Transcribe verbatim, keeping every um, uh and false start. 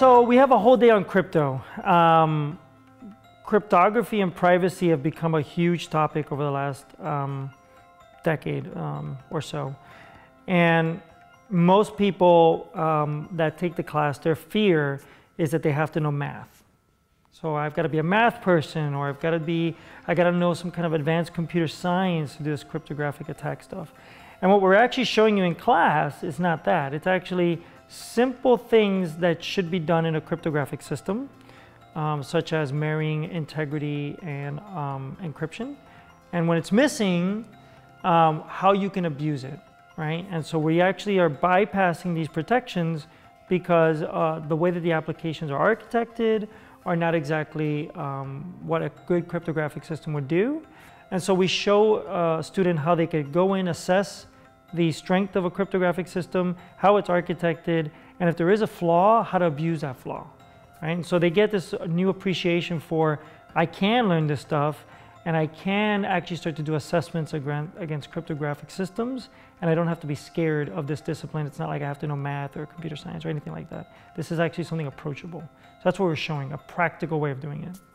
So we have a whole day on crypto. Um, cryptography and privacy have become a huge topic over the last um, decade um, or so. And most people um, that take the class, their fear is that they have to know math. So I've got to be a math person, or I've got to be, I got to know some kind of advanced computer science to do this cryptographic attack stuff. And what we're actually showing you in class is not that. It's actually simple things that should be done in a cryptographic system, um, such as marrying integrity and um, encryption. And when it's missing, um, how you can abuse it, right? And so we actually are bypassing these protections because uh, the way that the applications are architected are not exactly um, what a good cryptographic system would do. And so we show a student how they could go in, assess the strength of a cryptographic system, how it's architected, and if there is a flaw, how to abuse that flaw, right? And so they get this new appreciation for, I can learn this stuff, and I can actually start to do assessments against cryptographic systems, and I don't have to be scared of this discipline. It's not like I have to know math or computer science or anything like that. This is actually something approachable. So that's what we're showing, a practical way of doing it.